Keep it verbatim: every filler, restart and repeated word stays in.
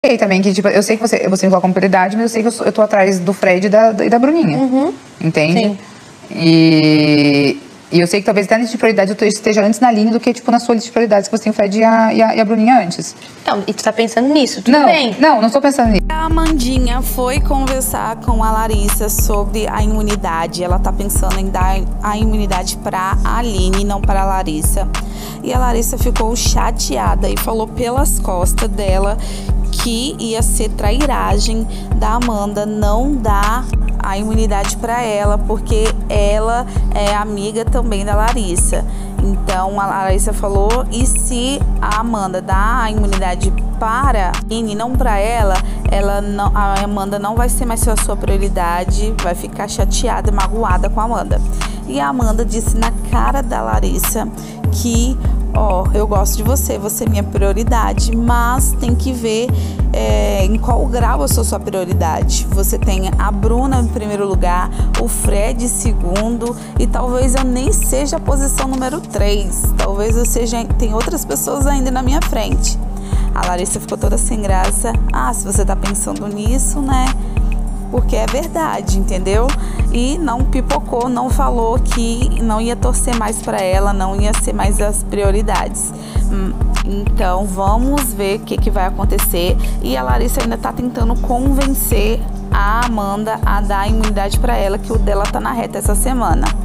sei também que, tipo, eu sei que você, você me coloca como prioridade, mas eu sei que eu, sou, eu tô atrás do Fred e da, e da Bruninha. Uhum. Entende? Sim. E, e eu sei que talvez até na lista de prioridades eu esteja antes na linha do que, tipo, na sua lista de prioridades que você tem o Fred e a, e a, e a Bruninha antes. Então, e tu tá pensando nisso, tudo não, bem? Não, não estou pensando nisso. A Amandinha foi conversar com a Larissa sobre a imunidade. Ela tá pensando em dar a imunidade pra Aline, não pra Larissa. E a Larissa ficou chateada e falou pelas costas dela que ia ser trairagem da Amanda não dar a imunidade para ela, porque ela é amiga também da Larissa. Então a Larissa falou, e se a Amanda dá a imunidade para a Aline, não para ela, ela não, a Amanda não vai ser mais a sua prioridade, vai ficar chateada e magoada com a Amanda. E a Amanda disse na cara da Larissa que, ó, eu gosto de você, você é minha prioridade, mas tem que ver é, em qual grau eu sou sua prioridade. Você tem a Bruna em primeiro lugar, o Fred em segundo, e talvez eu nem seja a posição número três, talvez eu seja, tem outras pessoas ainda na minha frente. A Larissa ficou toda sem graça. Ah, se você tá pensando nisso, né? Porque é verdade, entendeu? E não pipocou, não falou que não ia torcer mais para ela, não ia ser mais as prioridades. Então vamos ver o que, que vai acontecer. E a Larissa ainda tá tentando convencer a Amanda a dar a imunidade para ela, que o dela tá na reta essa semana.